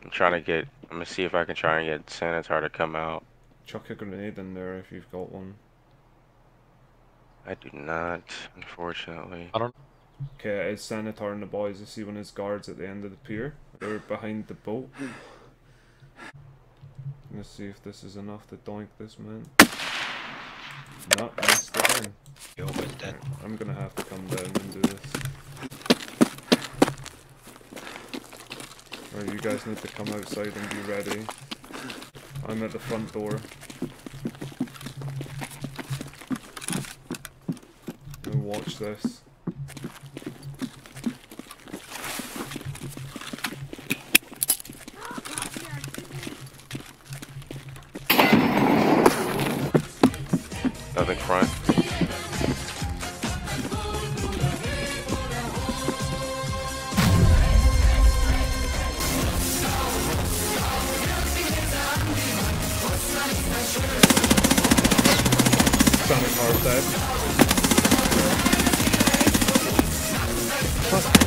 I'm trying to get. I'm gonna see if I can try and get Sanitar to come out. Chuck a grenade in there if you've got one. I do not, unfortunately. I don't. Okay, it's Sanitar and the boys. I see one of his guards at the end of the pier. They're behind the boat. Let's see if this is enough to doink this man. Not missed again. Yo, it's dead. I'm gonna have to come down and do this. Or you guys need to come outside and be ready. I'm at the front door. And watch this. Nothing front. Sonic hard dead. Fuck.